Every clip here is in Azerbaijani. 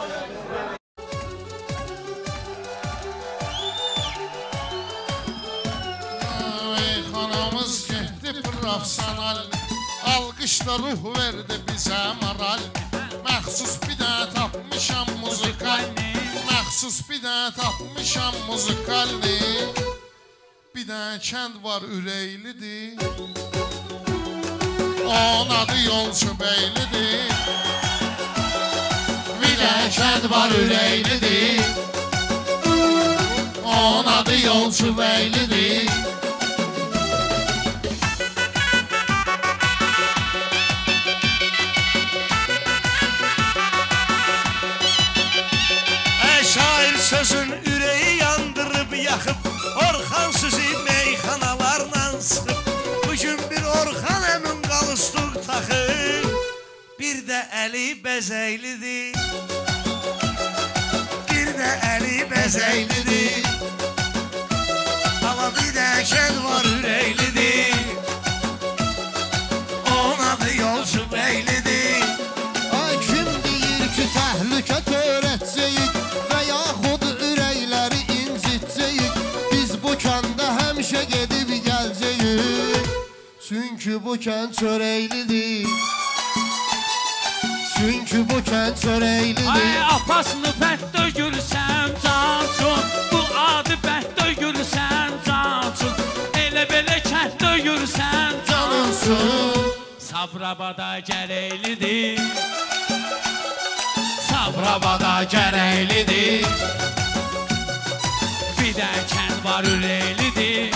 Meyxanamız getdi profesional, alqışla ruh verdi bizə moral. Məxsus bir də tapmışam muzikalni, məxsus bir də tapmışam muzikalni. Bir də kənd var ürəklidir, onun adı Yolçu Beylidir. Bir də kənd var ürəklidir, onun adı Yolçu Beylidir. Sözün ürəyi yandırıb yaxıb, Orxan sizi meyxanalarla sıxıb. Bugün bir Orxan əmin qalıstuq taxıb, bir də əli bəzəklidir, bir də əli bəzəklidir. Ama bir də kənd var ürəklidir, onun adı Yolçu Beylidir. Ay kim deyir ki təhlükə törətcəyik və yaxud ürəkləri incitcəyik. Biz bu kəndə həmişə gedib gəlcəyik, çünki bu kənd çörəklidir, çünki bu kənd çörəklidir. Ay apasını bət dögülsən cancun, bu adı bət dögülsən cancun. Elə belə kənd dögülsən cancun. Sabrabada gərəklidir, Sabrabada gərəklidir. Bir də kənd var ürəklidir,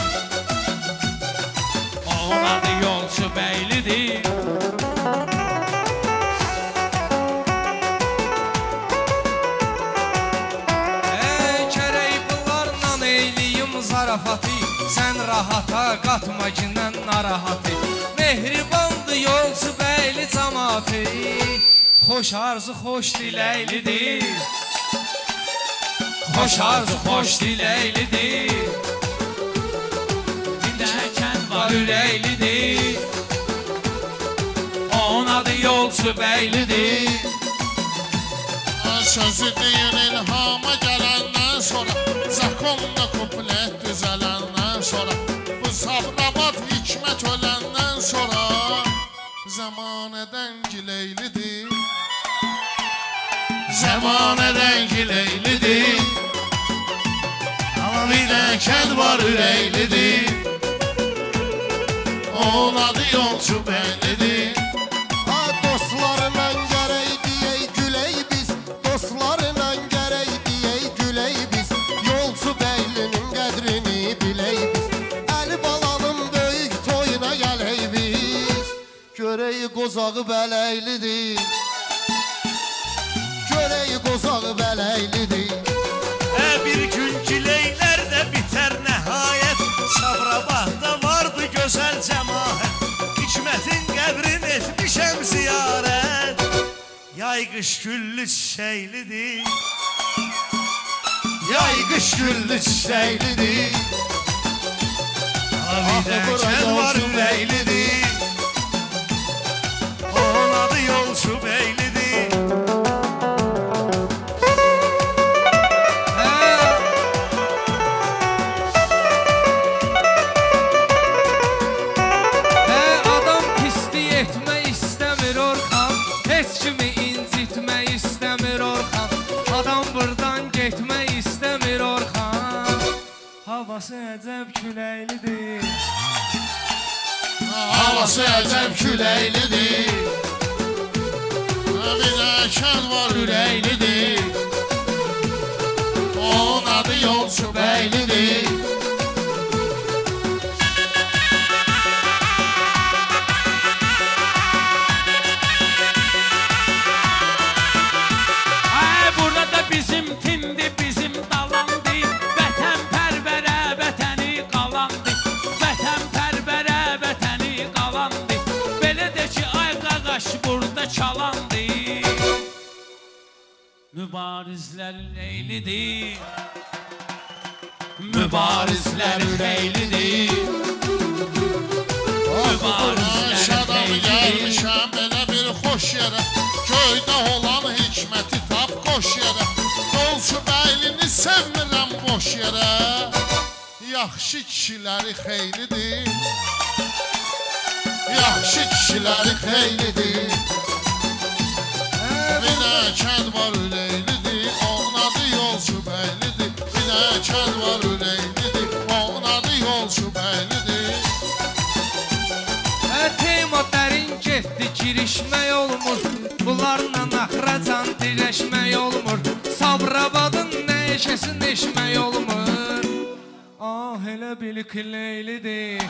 onun adı Yolçu Beylidir. Kərək bunlarla eyliyim zarafatı, sən rahata qatma kindən narahatı. Mehribandı Yolçu Beyli cəmatı, xoş arzu xoş diləklidir, xoş arzu xoş diləklidir. Bir də kənd var ürəklidir, onun adı Yolçu Beylidir. Sözü deyin ilhama gələndən sonra, zakonda kuplet düzələndən sonra, bu Sabrabad hikmət öləndən sonra, zamanədən gileylidir, zamanədən gileylidir. Ama bir də kənd var ürəklidir, onun adı Yolçu Beylidir. Dostlarla gərək deyək gülək biz, dostlarla gərək deyək gülək biz. Yolçu Beylinin qədrini bilək biz, Əli balanın böyük toyuna gələk biz. Görək qozağı bələklidir, görək qozağı bələklidir. Bir gün gileylər də bitər nəhayət, Sabrabadda vardı gözəl cəmaət. Hikmətin qəbrin etmişəm ziyarət, yay qış güllü çiçəklidir, Yay qış güllü çiçəklidir. bir də kənd var ürəklidir, onun adı Yolçu Beylidir. Adam pislik etmək istəmir Orxan, heç kimi incitmək istəmir Orxan. Adam buradan getmək istəmir Orxan, havası əcəb küləklidir, Havası əcəb küləklidir, bir də kənd var ürəklidir, onun adı Yolçu Beylidir. Ay burada da bizim tindi, bizim dalandı, vətənpərvərə vətəni qalandı, vətənpərvərə vətəni qalandı. Belə də ki ay qaqaş burada çalandı. Mübarizlər ürəklidir, mübarizlər ürəklidir, mübarizlər Şadam ürəklidir. gəlmişəm belə bir xoş yerə, göydə olan hikməti tap qoş yerə. sevmirəm boş yerə. Yaxşı kişiləri xeylidir. Yaxşı kişiləri xeylidir. Bir də kənd var ürəklidir, onun adı yolçu bəylidir. Bir də kənd var ürəklidir, onun adı yolçu bəylidir. Tema dərin getdi, girişmək olmur. Bunlarla axıracan dirəşmək olmur. Sabirabadın nə eşəsin eşmək olmur. Ah, elə bil ki leylidir.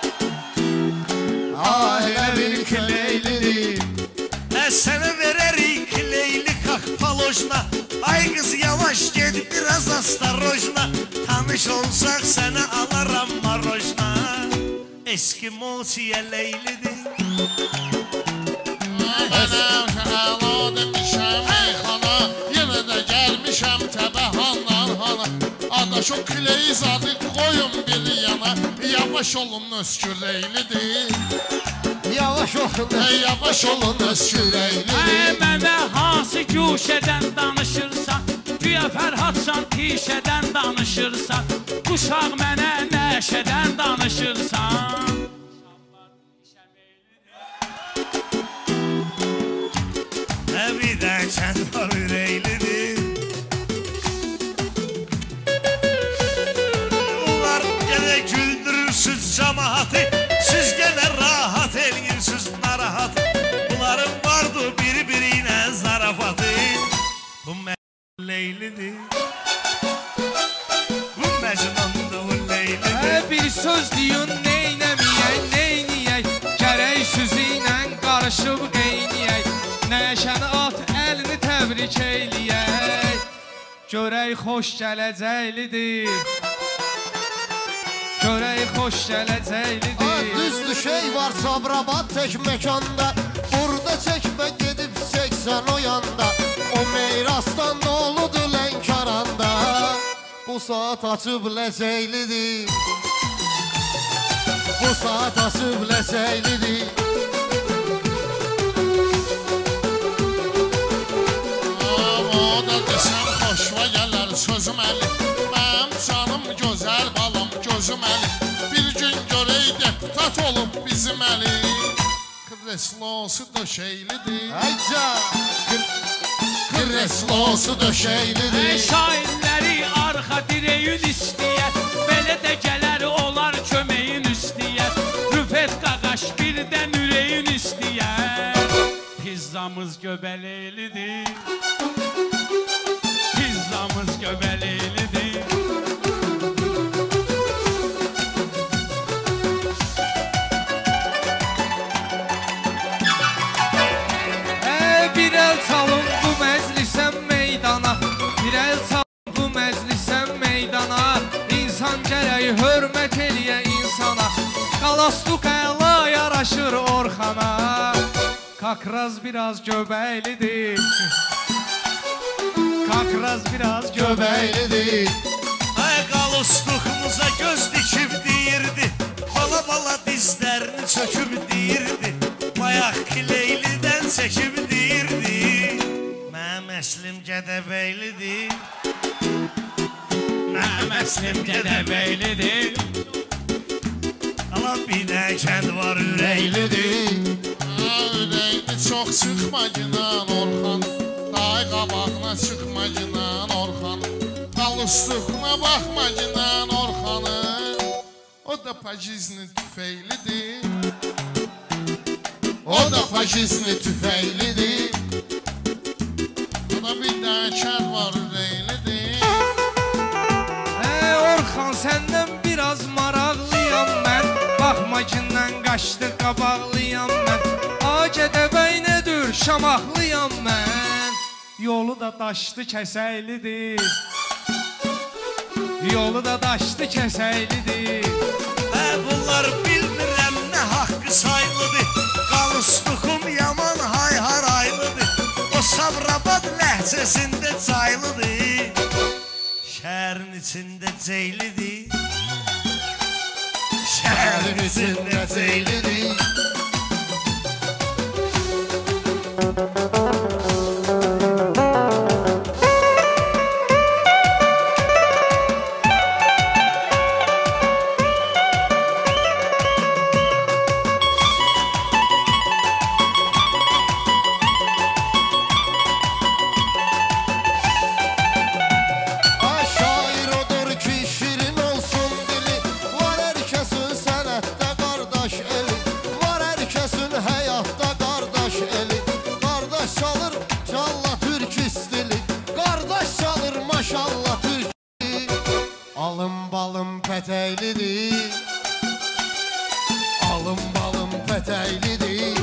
Ah elə bil ki leylidir. Sənə verərik leyli kak palojna. Ay qız yavaş ged biraz astarojna. Tanış olsaq sənə alaram marojna. Eskimosiya leylidir. Mənəm əla demişəm meyxana, yenə də gəlmişəm təbəhandan hana. Adaş o küləyi zadı qoyun bir yana, yavaş olun öskür reylidir. Yavaş olun, Yavaş olun öskür reylidir. Mənə hansı güşədən danışırsan, güya Fərhadsan tişədən danışırsan, uşaq mənə nəşədən danışırsan. Bir də kənd var ürəklidir. Bunlar yenə güldürürsüz cəmaatı, siz yenə rahat eləyirsiniz narahat. Bunların vardı biri-biri ilə zarafatı. Bu leylidir. Bu məcnundur, bu leylidir. Bir söz deyin, neynəməyək, neyniyək. Gərək sözü ilə qarışıb qeyniyək. Nəşəni at, əlini təbrik eyləyək. Görək xoş gələcəklidir. Görək xoş gələcəklidir. Düz düşey var Sabirabad tək məkanda. Burada çəkmə gedib çəksən o yanda. O meyrasdan doludur Lənkəranda. Bu saat açıb ləzəklidir. Bu saat açıb ləzəklidir. O da desəm xoşva gələr sözüm əli. Mənim canım gözəl balam gözüm əli. Bir gün görək deputat olub bizim əli. Kreslosu döşəklidir. Əycə, kreslosu döşəklidir. Şairləri arxa direyin istəyər, belə də gələr olar köməyin istəyər. Rüfət qaqaş birdən ürəyin istəyər. Pizzamız göbələklidir. Pizzamız göbələklidir. Bir el çalın bu məclisə meydana. Bir el çalın bu məclisə meydana. İnsan gərək hörmət eləyə insana. Qalastuk əla yaraşır Orxana. Kakraz biraz göbəklidir. Kakraz biraz göbəklidir. Ay qalustuğumuza göz dikib deyirdi. Bala-bala dizlərini çöküb deyirdi. Bayaq kileylidən çəkib deyirdi. Mənim əslim Gədəbəylidir. Mənim əslim Gədəbəylidir. Ala bir də kənd var ürəklidir. Ürəkli çox çıxma günan Orxan. Day qabağına çıxma günan Orxan. Qalıstığına baxma günan Orxanın. O da pajizni tüfəklidir. O da pajizni tüfəklidir. O da bir də kənd var ürəklidir. Orxan səndən biraz maraqlıyam mən. Baxma kindən qaçdı qabaqlıyam mən. Gədəbəy nədir şamaxlıyam mən. Yolu da daşdı kəsəklidir. Yolu da daşdı kəsəklidir. Bunlar bilmirəm nə haqqı saylıdır. Qalustuğum yaman hay-haraylıdır. O Sabirabad ləhcəsində çaylıdır. Şəhərin içində ceylidir. Şəhərin içində ceylidir. Alım balım pətəklidir. Alım balım pətəklidir.